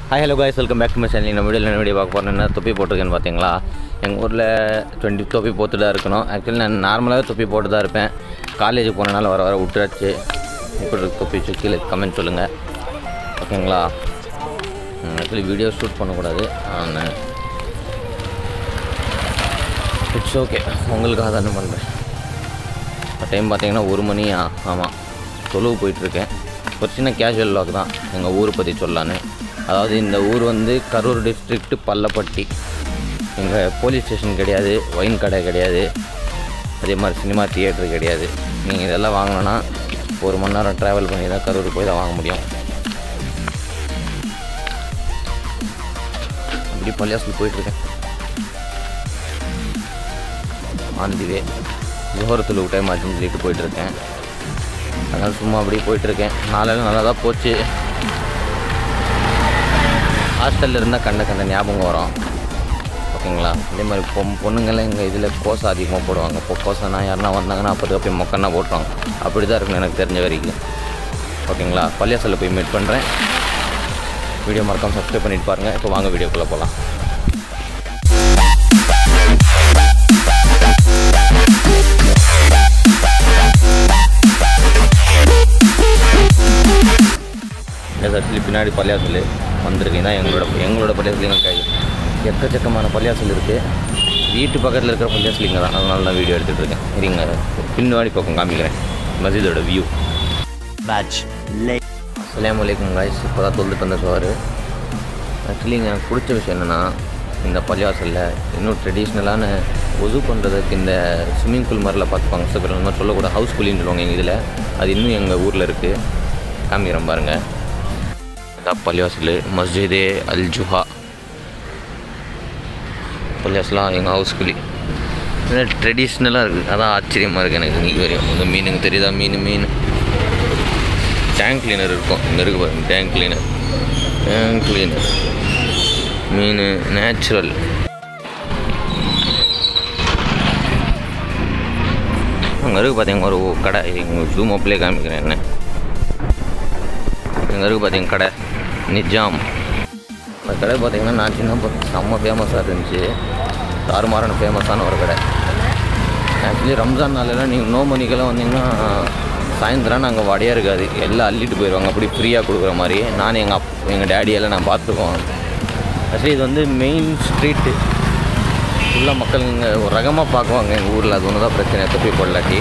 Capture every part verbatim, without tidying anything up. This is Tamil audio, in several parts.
Hi hello guys, welcome back to my channel. நம்ம வீடியோல என்ன வீடியோ பார்க்க போறோம்னா தொப்பி போட்டுருக்கேன்னு பாத்தீங்களா. எங்க ஊர்ல இருபது தொப்பி போட்டு தான் இருக்கணும். एक्चुअली நான் நார்மலாவே தொப்பி போட்டு தான் இருப்பேன். காலேஜ் போறனால வர வர விட்டுறாச்சு. இப்படி தொப்பி கீழே கமெண்ட் சொல்லுங்க. ஓகேங்களா? एक्चुअली வீடியோ ஷூட் பண்ண கூடாது. ஆனா இட்ஸ் ஓகே. உங்களுக்காக தான் பண்றேன். டைம் பாத்தீங்கன்னா ஒரு மணி ஆமா. தொழுவு போயிட்டு இருக்கேன். ஒரு சின்ன கேஷுவல் வ்ளாக் தான் எங்க ஊர் பத்தி சொல்லலாம்னு. அதாவது இந்த ஊர் வந்து கரூர் டிஸ்ட்ரிக்ட் பல்லப்பட்டி. இங்கே போலீஸ் ஸ்டேஷன் கிடையாது, ஒயின் கடை கிடையாது, அதே மாதிரி சினிமா தியேட்டர் கிடையாது. நீங்கள் இதெல்லாம் வாங்கினோன்னா ஒரு மணி நேரம் ட்ராவல் பண்ணி தான் கரூர் போய் தான் வாங்க முடியும். அப்படி பள்ளியாசில் போயிட்டுருக்கேன். ஆந்திவே ஜோரத்தில் டைம் ஆச்சுன்னு சொல்லிட்டு போயிட்டுருக்கேன். அதனால் சும்மா அப்படி போயிட்டுருக்கேன். நாளெல்லாம் நல்லா தான் போச்சு. ஹாஸ்டலில் இருந்தால் கண்ட கண்ட ஞாபகம் வரும். ஓகேங்களா? அதே மாதிரி பொ பொண்ணுங்கள்லாம் எங்கள் இதில் கோசை அதிகமாக போடுவாங்க. இப்போ கோசைனா யாருன்னா வந்தாங்கன்னா அப்போதுக்கு போய் மொக்கன்னா போட்டுருவாங்க. அப்படி தான் இருக்குன்னு எனக்கு தெரிஞ்ச வரைக்கும். ஓகேங்களா? பள்ளியாசலில் போய் மீட் பண்ணுறேன். வீடியோ மறக்காமல் சப்ஸ்கிரைப் பண்ணிட்டு பாருங்கள். இப்போ வாங்க வீடியோக்குள்ளே போகலாம். ஆக்சுவலி பின்னாடி பள்ளியாசல் வந்திருக்கீங்கன்னா எங்களோட எங்களோட பள்ளியாசல் கை எக்கச்சக்கமான பள்ளியாசல் இருக்குது. வீட்டு பக்கத்தில் இருக்கிற பள்ளியாசல் இங்கே தான். அதனால தான் வீடியோ எடுத்துகிட்டு இருக்கேன். சரிங்க, பின்னாடி பக்கம் காமிக்கிறேன் மஸ்ஜிதோட வியூ. பேட்ச் அஸ்ஸலாமு அலைக்கும் காய்ஸ். இப்போ தான் தொழுதுட்டு வந்த சோறு. ஆக்சுவலி எனக்கு பிடிச்ச விஷயம் என்னென்னா, இந்த பள்ளியாசலில் இன்னும் ட்ரெடிஷ்னலான ஒது பண்ணுறதுக்கு இந்த ஸ்விம்மிங் பூல் மாதிரிலாம் பார்த்துப்பாங்க. சில பேர் மாதிரி சொல்லக்கூட ஹவுஸ் பூலின்னு சொல்லுவாங்க எங்கள் இதில். அது இன்னும் எங்கள் ஊரில் இருக்குது. காமிக்கிறேன் பாருங்கள். பள்ளியாசல் மஸ்ஜிதே அல் ஜுஹா பள்ளியாசலாம் எங்கள் ஹவுஸ் குழி. ட்ரெடிஷ்னலாக இருக்குது. அதான் ஆச்சரியமாக இருக்குது எனக்கு. இன்றைக்கி வரையும் இந்த மீனுங்க தெரியுதா? மீன் மீன் டேங்க் கிளீனர் இருக்கும். இங்கே இருக்குது பாருங்க, டேங்க் கிளீனர் டேங்க் கிளீனர் மீன் நேச்சுரல். அங்கே இருக்குது பார்த்தீங்க ஒரு கடை. எங்கள் ஜூம் அப்லேயே காமிக்கிறேன். என்ன இங்கே இருக்குது பார்த்தீங்க கடை நிஜாம். அந்த கடை பார்த்திங்கன்னா நான் சின்ன செம்ம ஃபேமஸாக இருந்துச்சு. தாறுமாறான ஃபேமஸான ஒரு கடை. ஆக்சுவலி ரம்ஜான் நாளெல்லாம் நீங்கள் நோ மணிக்கெல்லாம் வந்தீங்கன்னா சாயந்தரம் நாங்கள் வடையாக இருக்காது, எல்லாம் அள்ளிட்டு போயிடுவாங்க. அப்படி ஃப்ரீயாக கொடுக்குற மாதிரி நான் எங்கள் அப் எங்கள் டேடியெல்லாம் நான் பார்த்துருக்கோம். ஆக்சுவலி இது வந்து மெயின் ஸ்ட்ரீட்டு ஃபுல்லாக மக்கள் இங்கே ஒரு ரகமாக பார்க்குவாங்க எங்கள் ஊரில். அது ஒன்று தான் பிரச்சனை, தொப்பி போடலாட்டி.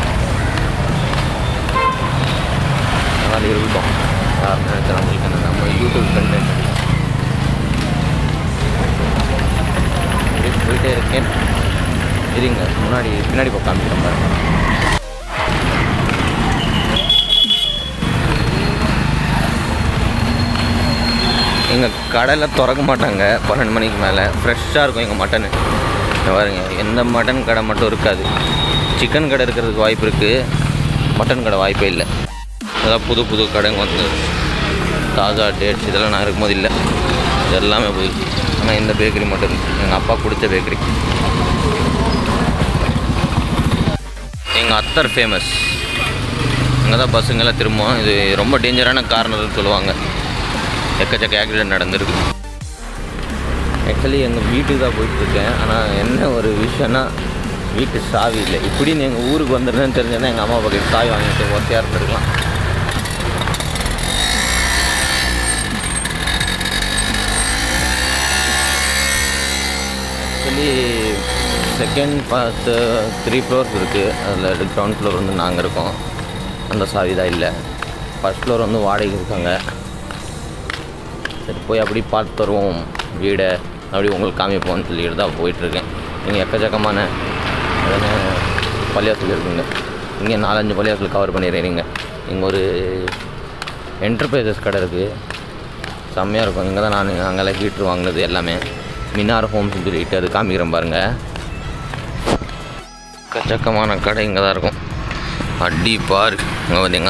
அதனால் இருக்கட்டும். யாருன்னு நினைச்சா நம்மளுக்கு என்ன, நம்ம யூடியூப் கண்டென்ட் போயிட்டே இருக்கேன். இருங்க, முன்னாடி பின்னாடி போய் காமிக்கிறேன் பாருங்க. எங்கள் கடையில் திறக்க மாட்டாங்க பன்னெண்டு மணிக்கு மேலே. ஃப்ரெஷ்ஷாக இருக்கும் எங்கள் மட்டனு. பாருங்க, எந்த மட்டன் கடை மட்டும் இருக்காது. சிக்கன் கடை இருக்கிறதுக்கு வாய்ப்பு இருக்குது, மட்டன் கடை வாய்ப்பே இல்லை. அதெல்லாம் புது புது கடைங்க வந்து தாஜா டேட்ஸ் இதெல்லாம் நான் இருக்கும்போது இல்லை, இது எல்லாமே போயிடுச்சு. ஆனால் இந்த பேக்கரி மட்டும் இருக்குது, எங்கள் அப்பா கொடுத்த பேக்கரி. எங்கள் அத்தர் ஃபேமஸ். அங்கே தான் பஸ்ஸுங்கெல்லாம் திரும்பும். இது ரொம்ப டேஞ்சரான கார்னர்னு சொல்லுவாங்க. எக்கச்சக்க ஆக்சிடென்ட் நடந்துருக்கு. ஆக்சுவலி எங்கள் வீட்டுக்கு தான் போயிட்டுருக்கேன். ஆனால் என்ன ஒரு விஷயம்னா, வீட்டு சாவி இல்லை. இப்படின்னு எங்கள் ஊருக்கு வந்துடுறேன்னு தெரிஞ்சேன்னா எங்கள் அம்மா பக்கத்து சாவி வாங்கிட்டு ஒத்தையாக இருந்துருக்கலாம். Actually second first three floors இருக்குது. அதில் கிரவுண்ட் ஃப்ளோர் வந்து நாங்கள் இருக்கோம். அந்த சாவி தான் இல்லை. ஃபஸ்ட் ஃப்ளோர் வந்து வாடகைக்கு இருக்காங்க. சரி, போய் அப்படி பார்த்து தருவோம் வீடை, அப்படி உங்களுக்கு காமிப்போம்னு சொல்லிட்டு தான் போயிட்டுருக்கேன். இங்கே எக்கச்சக்கமான பள்ளியாசல் இருக்குங்க. இங்கே நாலஞ்சு பள்ளியாசல் கவர் பண்ணிடுறீங்க. இங்கே ஒரு என்டர்பிரைசஸ் கடை இருக்குது, செம்மையாக இருக்கும். இங்கே தான் நான் அங்கெல்லாம் ஹீட்ரு வாங்கினது எல்லாமே. மினார் ஹோம்ஸ்னு சொல்லிட்டு அது காமிக்கிறேன் பாருங்கள். எக்கச்சக்கமான கடை இங்கே தான் இருக்கும். அடி பார், இங்கே பார்த்தீங்க.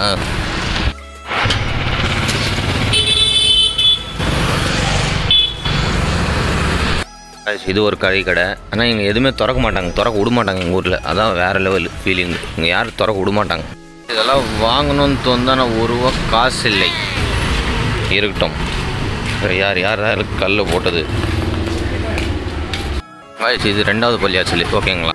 இது ஒரு கறி கடை. ஆனால் இங்கே எதுவுமே திறக்க மாட்டாங்க, திறக்க விட மாட்டாங்க எங்கள் ஊரில். அதான் வேறு லெவல் ஃபீலிங்கு. இங்கே யாரும் திறக்க விட மாட்டாங்க. இதெல்லாம் வாங்கணும்னு தோணுதான், ஒரு ரூபா காசு இல்லை. இருக்கட்டும். யார் யார் யார் கல் போட்டது ஆயிடுச்சு. இது ரெண்டாவது பள்ளியாச்சல் ஓகேங்களா.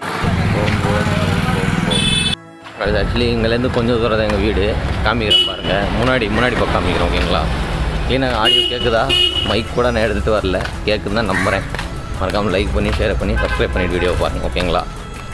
அது ஆக்சுவலி இங்கேருந்து கொஞ்சம் தூரம் தான் எங்கள் வீடு. காமிக்கிறேன் பாருங்கள், முன்னாடி முன்னாடி பக்கம் காமிக்கிறேன் ஓகேங்களா. ஏன்னா ஆடியோ கேட்குதா, மைக் கூட நான் எடுத்துகிட்டு வரல, கேட்குது தான் நம்புகிறேன். மறக்காமல் லைக் பண்ணி ஷேர் பண்ணி சப்ஸ்கிரைப் பண்ணிவிட்டு வீடியோ பாருங்கள் ஓகேங்களா.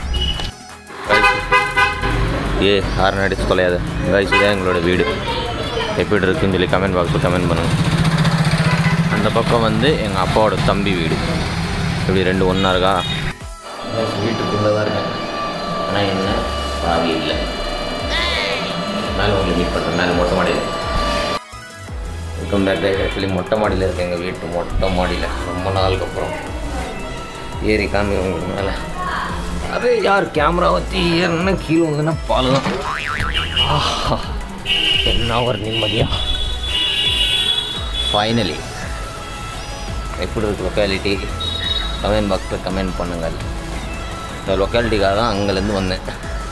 ஏ ஹார்ன் அடிச்சு தொலையாது கைஸ். இதான் எங்களோட வீடு. எப்படி இருக்குன்னு சொல்லி கமெண்ட் பாக்ஸில் கமெண்ட் பண்ணுங்கள். அந்த பக்கம் வந்து எங்கள் அப்பாவோட தம்பி வீடு. இப்படி ரெண்டு ஒன்றா இருக்கா. வீட்டுக்குள்ளே தான் இருக்கேன். ஆனால் என்ன பாவி இல்லை. மேலே உங்களை மீட் பண்ணுறேன். மேலே மொட்டை மாடியில் வெல்கம் பேக். ஆக்சுவலி மொட்டை மாடியில் இருக்கேன். எங்கள் வீட்டு மொட்டை மாடியில் ரொம்ப நாளுக்கு அப்புறம் ஏறி காமி உங்களுக்கு மேலே. அதே யார் கேமரா வச்சு ஏறினா கீழே வந்துன்னா பால் தான். ஆஹா என்ன ஒரு நிம்மதியா. ஃபைனலி எப்படி இருக்கு லொக்காலிட்டி கமெண்ட் பாக்ஸில் கமெண்ட் பண்ணுங்கள். இந்த லொக்காலிட்டிக்காக தான் அங்கேருந்து வந்தேன்.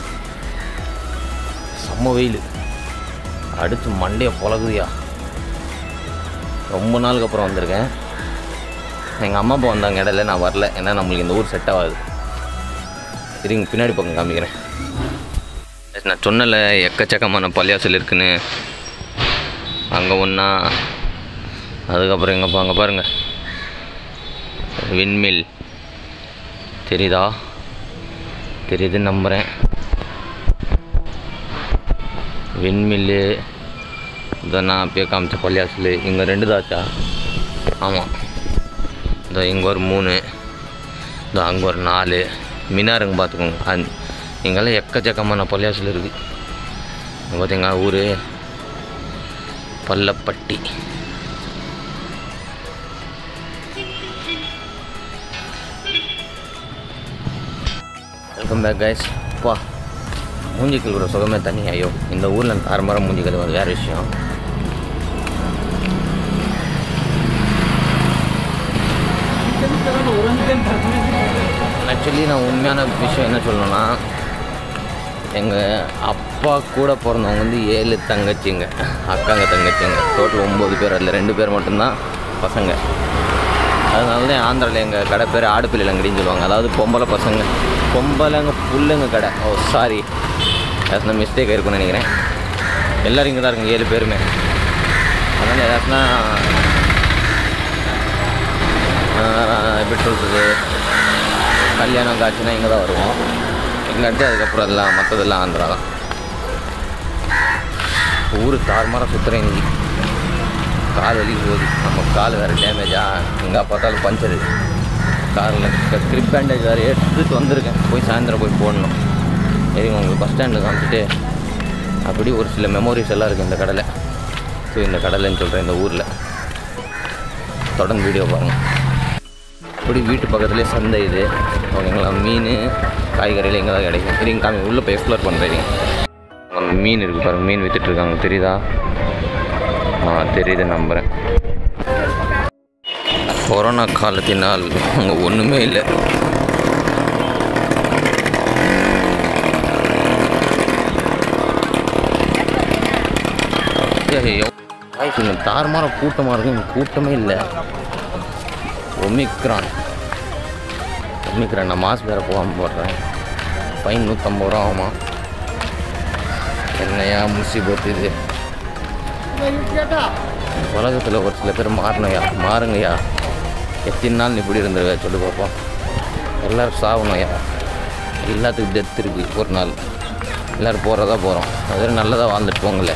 செம்ம வெயில் அடுத்து மண்டையை பொழகுதியா. ரொம்ப நாளுக்கு அப்புறம் வந்திருக்கேன். எங்கள் அம்மா அப்பா வந்தாங்க இடையில, நான் வரல. ஏன்னா நம்மளுக்கு இந்த ஊர் செட் ஆகாது. சரிங்க பின்னாடி பக்கம் காமிக்கிறேன். நான் சொன்னல எக்கச்சக்கமான பள்ளியாசல் இருக்குன்னு. அங்கே ஒன்றா, அதுக்கப்புறம் எங்கப்பா அங்கே பாருங்கள் விண்மில் தெரியுதா, தெரியுதுன்னு நம்புகிறேன். விண்மில்லு இதை நான் அப்பயே காமிச்ச பள்ளியாசல். இங்கே ரெண்டு தாச்சா? ஆமாம். இந்த இங்கே ஒரு மூணு, இந்த அங்கே ஒரு நாலு. மினாருங்க பார்த்துக்கோங்க. அந் இங்கெல்லாம் எக்கச்சக்கமான பள்ளியாசல் இருக்குது. பார்த்தீங்களா ஊர் பள்ளப்பட்டி. Welcome back guys. அப்பா மூஞ்சி கழுவுற சுகமே தண்ணி. ஐயோ இந்த ஊரில் தாரமாரம் மூஞ்சி கழுவுறது வேறு விஷயம். ஆக்சுவலி நான் உண்மையான விஷயம் என்ன சொல்லணும்னா, எங்கள் அப்பா கூட பிறந்தவங்க வந்து ஏழு தங்கச்சிங்க, அக்காங்க தங்கச்சிங்க. டோட்டல் ஒம்பது பேர். அதில் ரெண்டு பேர் மட்டும்தான் பசங்க. அதனால தான் ஆந்திராவில் எங்கள் கடை பேர் ஆடுப்பிள்ளைங்கடின்னு சொல்லுவாங்க. அதாவது பொம்பளை பசங்க, பொம்பளைங்க புள்ளைங்க கடை. ஓ சாரி, ஏதாச்சும் மிஸ்டேக் இருக்குன்னு நினைக்கிறேன். எல்லோரும் இங்கே தான் இருக்குங்க, ஏழு பேருமே. அதனால் ஏதாச்சும்னா எப்படி சொல்கிறது, கல்யாணம் காட்சினா இங்கே தான் வருவோம். இல்லாட்டி அதுக்கப்புறம் எல்லாம் மற்றதெல்லாம் ஆந்திரா தான். ஊர் தார்மாராக சுற்றுறேன் இன்னைக்கு. கால் வலி போகுது. நம்ம கால் வேறு டேமேஜா, எங்கே பார்த்தாலும் பஞ்சரு. காரில் க்ரிப் பேண்டேஜ் வேறு எடுத்துட்டு வந்திருக்கேன். போய் சாயந்தரம் போய் போடணும். சரி உங்களுக்கு பஸ் ஸ்டாண்டில் காமிச்சிட்டு அப்படி ஒரு சில மெமோரிஸ் எல்லாம் இருக்குது இந்த கடலை. ஸோ இந்த கடலைன்னு சொல்கிறேன், இந்த ஊரில். தொடர்ந்து வீடியோ பாருங்கள். அப்படி வீட்டு பக்கத்துலேயே சந்தை இது ஓகேங்களா. மீன் காய்கறியில் எங்கே தான் கிடைக்கும். சரிங்க காமி உள்ளே போய் எக்ஸ்ப்ளோர் பண்ணுறீங்க. அங்கே மீன் இருக்குது பாருங்கள், மீன் விற்றுட்ருக்காங்க. தெரியுதா? ஆ தெரியுது நம்புகிறேன். கொரோனா காலத்தினால் அங்கே ஒன்றுமே இல்லை. இங்கே தாறுமாற கூட்டமாக இருக்கும். இங்கே கூட்டமே இல்லை. ஒமிக்ரான் ஒமிக்ரான் நான் மாஸ்க் வேறு போகாமல் போடுறேன். ஃபைன் நூற்றம்பது ரூபா ஆகுமா? என்னையா முசிபத்து இது. உலகத்தில் ஒரு சில பேர் மாறணுயா, மாறுங்கய்யா. எத்தனை நாள் இப்படி இருந்துருவ சொல்லி பார்ப்போம். எல்லோரும் சாகணும்யா. எல்லாத்துக்கும் டெத் இருக்குது ஒரு நாள். எல்லோரும் போகிறதா போகிறோம். அது நல்லதாக வாழ்ந்துட்டு போங்களே.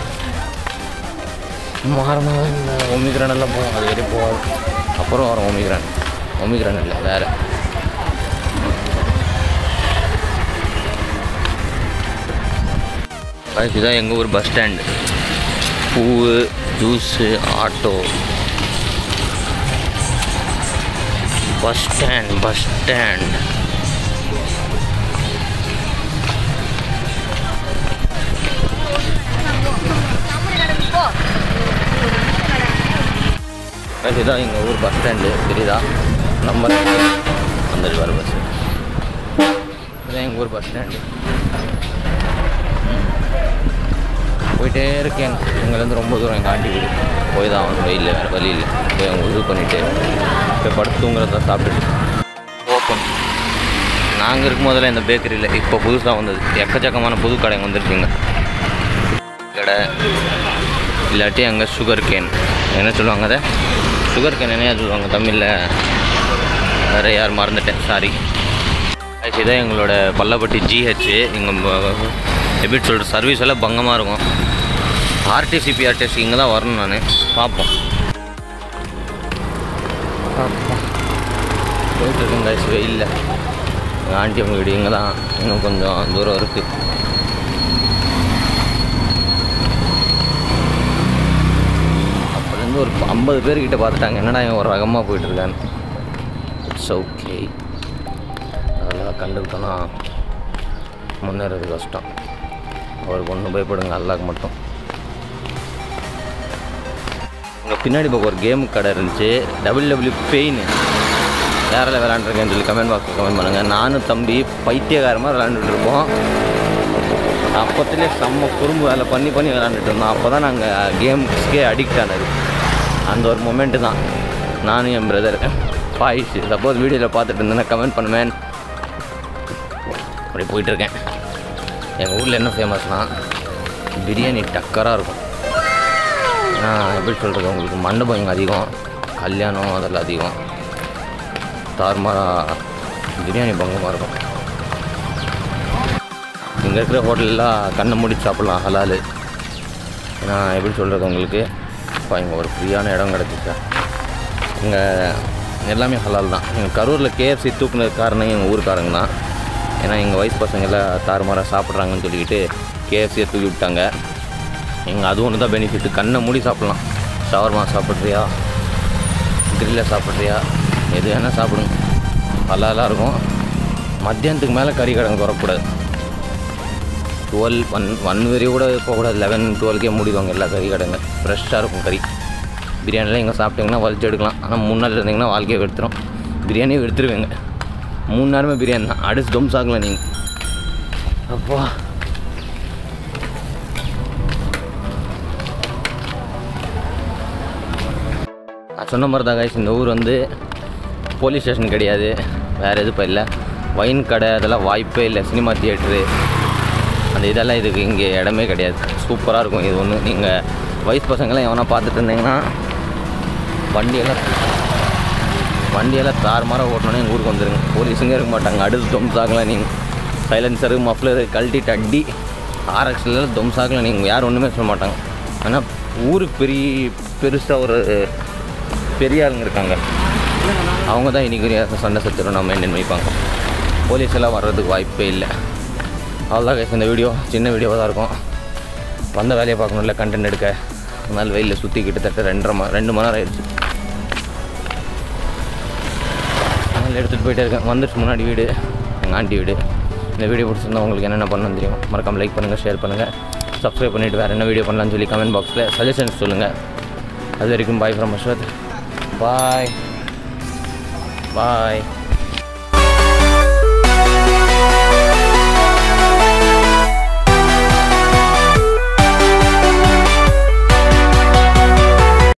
மாறணும் இந்த ஒமிக்ரான் எல்லாம் போகும். அது வரையும் போகாது. அப்புறம் வரும் ஒமிக்ரான். ஒமிக்ரான் இல்லை வேறு. இதுதான் எங்கள் ஊர் பஸ் ஸ்டாண்டு. பூ, juice, auto. Bus stand bus stand இதுதான் எங்கள் ஊர் பஸ் ஸ்டாண்டு. தெரியுதா? நம்பர் வந்துட்டு வர பஸ். இதுதான் எங்கள் ஊர் பஸ் ஸ்டாண்டு. போயிட்டே இருக்கேன். எங்கேருந்து ரொம்ப தூரம் எங்கள் ஆண்டி வீடு. போய் தான் அவன் வெயிலில் வேறு வழி இல்லை. போய் அவங்க இது பண்ணிவிட்டு போய் படுத்து தூங்குறத சாப்பிட்டுட்டு ஓப்பன். நாங்கள் இருக்கும் போதில் இந்த பேக்கரியில் இப்போ புதுசாக வந்தது எக்கச்சக்கமான புது கடைங்க வந்துருச்சுங்க. கடை இல்லாட்டி அங்கே சுகர் கேன் என்ன சொல்லுவாங்க, அதை சுகர் கேன் என்னையா சொல்லுவாங்க தமிழில், வேறு யார் மறந்துட்டேன், சாரி. இதுதான் எங்களோட பல்லப்பட்டி ஜிஹெச். இங்கே எப்படி சொல்கிற சர்வீஸ் எல்லாம் பங்கமாக இருக்கும். ஆர்டிசி பிஆர்டிசி இங்கே தான் வரணும். நான் பார்ப்போம் போயிட்டுருக்கேன் கைஸ் வெயிலில். ஆண்டி அவங்க வீடு இங்கே தான், இன்னும் கொஞ்சம் தூரம் இருக்குது. அப்புறம் ஒரு ஐம்பது பேர்கிட்ட பார்த்துட்டாங்க, என்னடா இவன் ஒரு ரகமாக போயிட்டுருக்கான்னு. இட்ஸ் ஓகே, அதெல்லாம் கண்டுக்கிட்டோன்னா முன்னேறது கஷ்டம். அவருக்கு ஒன்றும் பயப்படுங்க, அல்லாக்கு மட்டும். இங்கே பின்னாடி பக்கம் ஒரு கேமு கடை இருந்துச்சு, டபிள்யூ டபிள்யூ பெயின். யாரில் விளாண்டுருக்கேன்னு சொல்லி கமெண்ட் பாக்ஸில் கமெண்ட் பண்ணுங்கள். நானும் தம்பி பைத்தியகாரமாக விளாண்டுட்டு இருப்போம். அப்போத்துலேயே செம்ம குறும்பு வேலை பண்ணி பண்ணி விளாண்டுட்டு இருந்தோம். அப்போ தான் நாங்கள் கேம்ஸ்க்கே அடிக்ட் ஆனது. அந்த ஒரு மொமெண்ட்டு தான் நானும் என் பிரதர் பாயிஷ். சப்போஸ் வீடியோவில் பார்த்துட்டு இருந்தேன்னா கமெண்ட் பண்ணுவேன். அப்படி போயிட்டுருக்கேன். எங்கள் ஊரில் என்ன ஃபேமஸ்னால் பிரியாணி டக்கராக இருக்கும். ஏன்னா எப்படி சொல்கிறது, உங்களுக்கு மண்டபம் இங்கே அதிகம், கல்யாணம் அதெல்லாம் அதிகம். தார்மாராக பிரியாணி பங்கமாக இருக்கும். இங்கே இருக்கிற ஹோட்டலெலாம் கண்ணை மூடி சாப்பிட்லாம், ஹலால். ஏன்னா எப்படி சொல்கிறது உங்களுக்கு, இப்போ இங்கே ஒரு ஃப்ரீயான இடம் கிடச்சிச்சா. இங்கே எல்லாமே ஹலால் தான். எங்கள் கரூரில் கேஎஃப்சி தூக்குனது காரணம் எங்கள் ஊருக்காரங்க தான். ஏன்னா எங்கள் வயசு பசங்கள்லாம் தாறுமாறாக சாப்பிட்றாங்கன்னு சொல்லிக்கிட்டு கேஎஃப்சியை தூக்கி விட்டாங்க. எங்கள் அது ஒன்று தான் பெனிஃபிட்டு, கண்ணை மூடி சாப்பிட்லாம். ஷவர்மா சாப்பிட்றியா, கிரில்ல சாப்பிட்றியா, எது வேணால் சாப்பிடுங்க, ஹலாலாக இருக்கும். மத்தியானத்துக்கு மேலே கறி கடைங்க குறக்கூடாது. டுவெல் ஒன் ஒன் வரைய கூட போகக்கூடாது. லெவன் டுவெல்க்கே முடிவாங்க எல்லா கறி கடைங்க. ஃப்ரெஷ்ஷாக இருக்கும் கறி. பிரியாணிலாம் இங்கே சாப்பிட்டிங்கன்னா வலிச்சு எடுக்கலாம். ஆனால் மூணு நாள் இருந்தீங்கன்னா வாழ்க்கையை எடுத்துரும். பிரியாணியை எடுத்துருவேங்க. மூணு நேரமே பிரியாணி தான், அடிச்சு டொம்ஸ் ஆகல நீங்கள். அப்பா நான் சொன்ன மாதிரி தான் கைஸ், இந்த ஊர் வந்து போலீஸ் ஸ்டேஷன் கிடையாது, வேறு எதுவும் இல்லை. வைன் கடை அதெல்லாம் வாய்ப்பே இல்லை. சினிமா தியேட்ரு அந்த இதெல்லாம் இதுக்கு இங்கே இடமே கிடையாது. சூப்பராக இருக்கும் இது ஒன்று. நீங்கள் வயசு பசங்களாம் எவனா பார்த்துட்டு இருந்தீங்கன்னா வண்டியெல்லாம் வண்டியெல்லாம் தாறுமாறாக ஓட்டணுன்னு எங்கள் ஊருக்கு வந்துடுங்க. போலீஸுங்க இருக்க மாட்டாங்க, அடுத்து தொம்சாகலாம். நீங்கள் சைலன்சரு மஃப்ளரு கழட்டிட்டு அடி ஆர்எக்ஸ்லாம் தொம்சாகலாம். நீங்கள் யாரும் ஒன்றுமே சொல்ல மாட்டாங்க. ஆனால் ஊருக்கு பெரிய பெருசாக ஒரு பெரிய ஆளுங்க இருக்காங்க, அவங்க தான் இன்றைக்கி சண்டை சச்சரவு நம்ம மெயின்டைன் வைப்பாங்க. போலீஸ் எல்லாம் வர்றதுக்கு வாய்ப்பே இல்லை. அவ்வளோதான் கைஸ், இந்த வீடியோ சின்ன வீடியோவாக தான் இருக்கும். வந்த வேலையை பார்க்கணும்ல, கண்டென்ட் எடுக்க. அதனால் வெயிலில் சுற்றி கிட்டத்தட்ட ரெண்டரை ம ரெண்டு மணி நேரம் ஆயிடுச்சு. அதனால் எடுத்துகிட்டு போயிட்டே இருக்கேன். வந்துடுச்சு முன்னாடி வீடு, எங்கள் ஆண்டி வீடு. இந்த வீடியோ பிடிச்சிருந்தா உங்களுக்கு என்னென்ன பண்ணணும்னு தெரியும். மறக்காமல் லைக் பண்ணுங்கள், ஷேர் பண்ணுங்கள், சப்ஸ்கிரைப் பண்ணிவிட்டு வேறு என்ன வீடியோ பண்ணலான்னு சொல்லி கமெண்ட் பாக்ஸில் சஜஷன்ஸ் சொல்லுங்கள். அது வரைக்கும் bye from Ashwath. Bye bye.